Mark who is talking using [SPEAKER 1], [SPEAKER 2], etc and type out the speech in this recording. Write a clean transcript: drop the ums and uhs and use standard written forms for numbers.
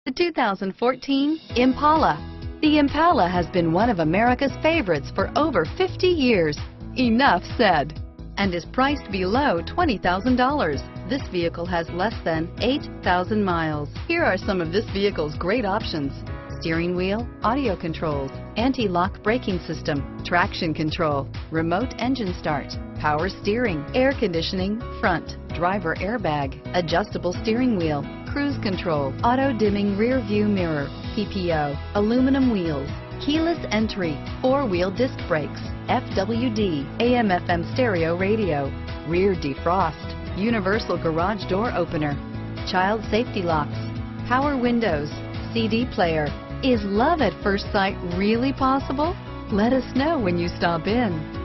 [SPEAKER 1] The 2014 Impala. The Impala has been one of America's favorites for over 50 years. Enough said. And is priced below $20,000. This vehicle has less than 8,000 miles. Here are some of this vehicle's great options: steering wheel audio controls, anti-lock braking system, traction control, remote engine start, power steering, air conditioning, front, driver airbag, adjustable steering wheel, cruise control, auto dimming rear view mirror, PPO, aluminum wheels, keyless entry, four-wheel disc brakes, FWD, AM/FM stereo radio, rear defrost, universal garage door opener, child safety locks, power windows, CD player. Is love at first sight really possible? Let us know when you stop in.